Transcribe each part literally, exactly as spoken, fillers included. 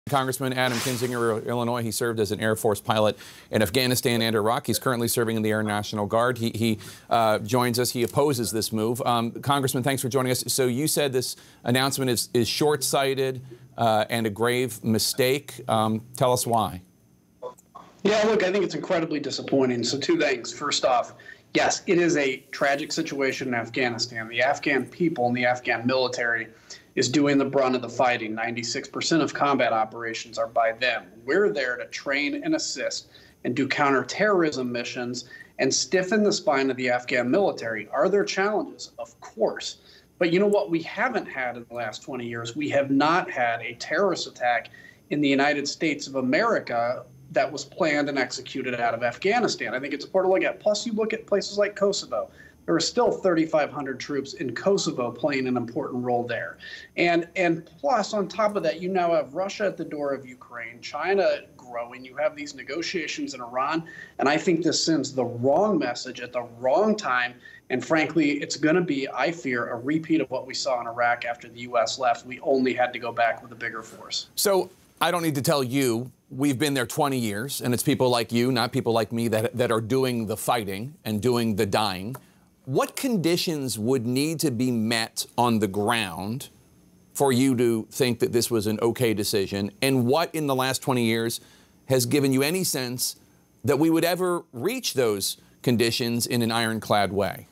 Congressman Adam Kinzinger of Illinois. He served as an Air Force pilot in Afghanistan and Iraq. He's currently serving in the Air National Guard. He, he uh, joins us. He opposes this move. Um, Congressman, thanks for joining us. So you said this announcement is, is short-sighted uh, and a grave mistake. Um, tell us why. Yeah, look, I think it's incredibly disappointing. So two things. First off, yes, it is a tragic situation in Afghanistan. The Afghan people and the Afghan military is doing the brunt of the fighting. ninety-six percent of combat operations are by them. We're there to train and assist and do counterterrorism missions and stiffen the spine of the Afghan military. Are there challenges? Of course. But you know what we haven't had in the last twenty years? We have not had a terrorist attack in the United States of America that was planned and executed out of Afghanistan. I think it's important to look at. Plus, you look at places like Kosovo. There are still thirty-five hundred troops in Kosovo playing an important role there. And and plus, on top of that, you now have Russia at the door of Ukraine, China growing. You have these negotiations in Iran. And I think this sends the wrong message at the wrong time. And frankly, it's going to be, I fear, a repeat of what we saw in Iraq after the U S left. We only had to go back with a bigger force. So I don't need to tell you, we've been there twenty years, and it's people like you, not people like me, that, that are doing the fighting and doing the dying. What conditions would need to be met on the ground for you to think that this was an okay decision? And what in the last twenty years has given you any sense that we would ever reach those conditions in an ironclad way?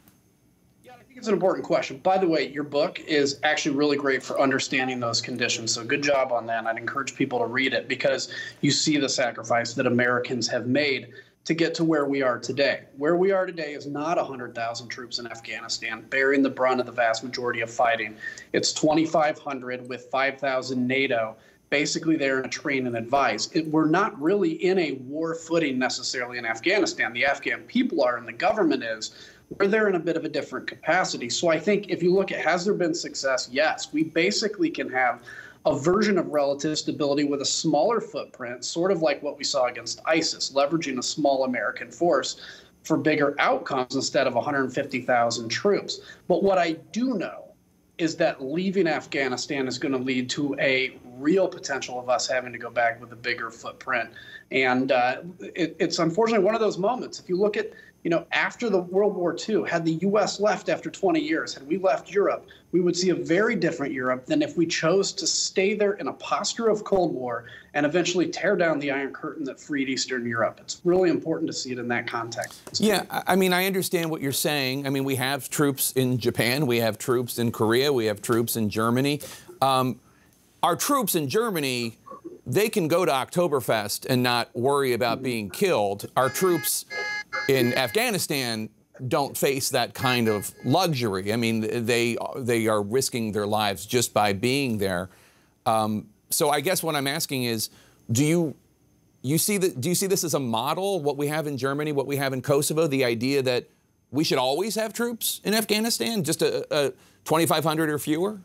Yeah, I think it's an important question. By the way, your book is actually really great for understanding those conditions. So good job on that. And I'd encourage people to read it because you see the sacrifice that Americans have made to get to where we are today. Where we are today is not one hundred thousand troops in Afghanistan bearing the brunt of the vast majority of fighting. It's twenty-five hundred with five thousand NATO basically there to train and advise. It, we're not really in a war footing necessarily in Afghanistan. The Afghan people are and the government is. We're there in a bit of a different capacity. So I think if you look at, has there been success? Yes. We basically can have a version of relative stability with a smaller footprint, sort of like what we saw against ISIS, leveraging a small American force for bigger outcomes instead of one hundred fifty thousand troops. But what I do know is that leaving Afghanistan is going to lead to a real potential of us having to go back with a bigger footprint. And uh, it, it's unfortunately one of those moments. If you look at, you know, after the World War Two, had the U S left after twenty years, had we left Europe, we would see a very different Europe than if we chose to stay there in a posture of Cold War and eventually tear down the Iron Curtain that freed Eastern Europe. It's really important to see it in that context. Yeah, I mean, I understand what you're saying. I mean, we have troops in Japan, we have troops in Korea, we have troops in Germany. Um, our troops in Germany, they can go to Oktoberfest and not worry about being killed. Our troops in Afghanistan don't face that kind of luxury. I mean, they they are risking their lives just by being there. Um, so I guess what I'm asking is, do you you see that? Do you see this as a model? What we have in Germany, what we have in Kosovo, the idea that we should always have troops in Afghanistan, just a, a twenty-five hundred or fewer?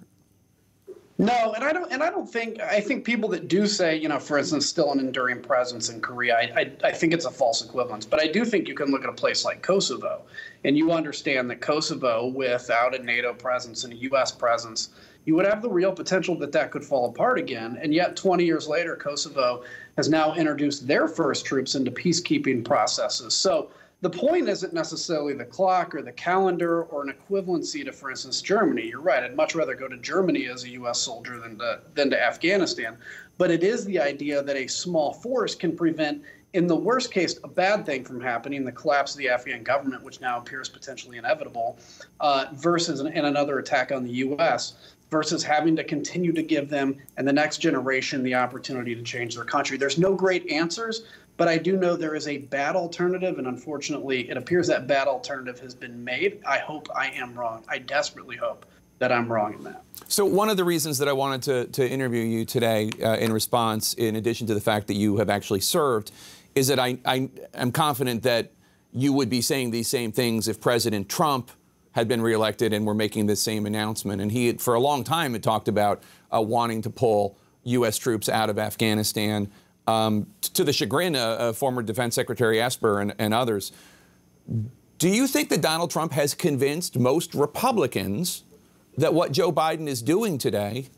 No, and I don't. And I don't think. I think people that do say, you know, for instance, still an enduring presence in Korea, I, I, I think it's a false equivalence. But I do think you can look at a place like Kosovo, and you understand that Kosovo, without a NATO presence and a U S presence, you would have the real potential that that could fall apart again. And yet, twenty years later, Kosovo has now introduced their first troops into peacekeeping processes. So the point isn't necessarily the clock or the calendar or an equivalency to, for instance, Germany. You're right. I'd much rather go to Germany as a U S soldier than to, than to Afghanistan. But it is the idea that a small force can prevent, in the worst case, a bad thing from happening, the collapse of the Afghan government, which now appears potentially inevitable, uh, versus an, and another attack on the U S, versus having to continue to give them and the next generation the opportunity to change their country. There's no great answers. But I do know there is a bad alternative, and unfortunately, it appears that bad alternative has been made. I hope I am wrong. I desperately hope that I'm wrong in that. So one of the reasons that I wanted to, to interview you today uh, in response, in addition to the fact that you have actually served, is that I, I am confident that you would be saying these same things if President Trump had been reelected and were making this same announcement. And he, had, for a long time, had talked about uh, wanting to pull U S troops out of Afghanistan. Um, to the chagrin of uh, former Defense Secretary Esper and, and others. Do you think that Donald Trump has convinced most Republicans that what Joe Biden is doing today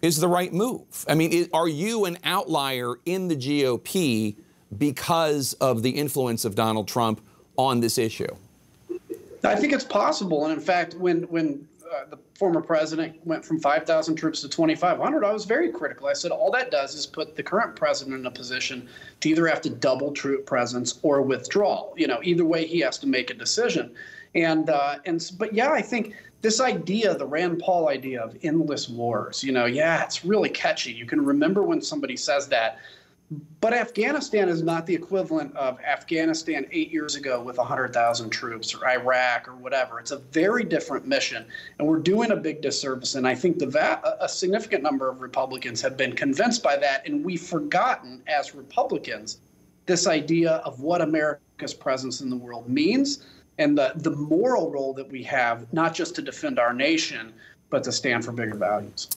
is the right move? I mean, is, are you an outlier in the G O P because of the influence of Donald Trump on this issue? I think it's possible. And in fact, when when uh, the former president went from five thousand troops to twenty-five hundred, I was very critical. I said all that does is put the current president in a position to either have to double troop presence or withdrawal. You know, either way, he has to make a decision. And uh, and but yeah, I think this idea, the Rand Paul idea of endless wars, you know, yeah, it's really catchy. You can remember when somebody says that. But Afghanistan is not the equivalent of Afghanistan eight years ago with one hundred thousand troops, or Iraq, or whatever. It's a very different mission, and we're doing a big disservice. And I think the va- a significant number of Republicans have been convinced by that, and we've forgotten as Republicans this idea of what America's presence in the world means and the, the moral role that we have, not just to defend our nation, but to stand for bigger values.